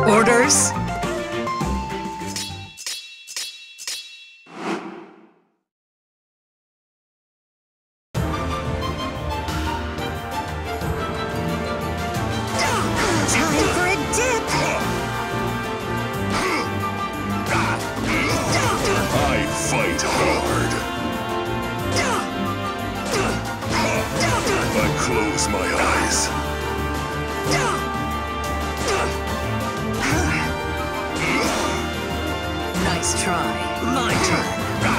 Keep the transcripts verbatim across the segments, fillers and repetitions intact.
Orders? Time for a dip! I fight hard. I close my eyes. Nice try. My turn.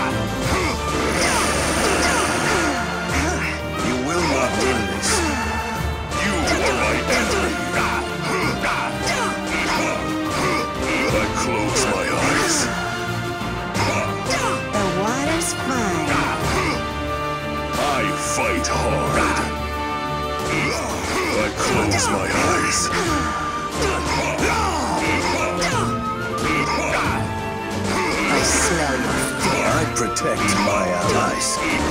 You will not win this. You are my enemy. I close my eyes. The water's fine. I fight hard. I close my eyes. I smell your fear. I protect my allies.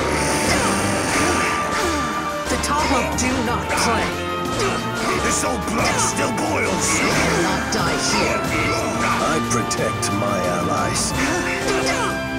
The Tahoe do not play. This old blood still boils. You will not die here. I protect my allies.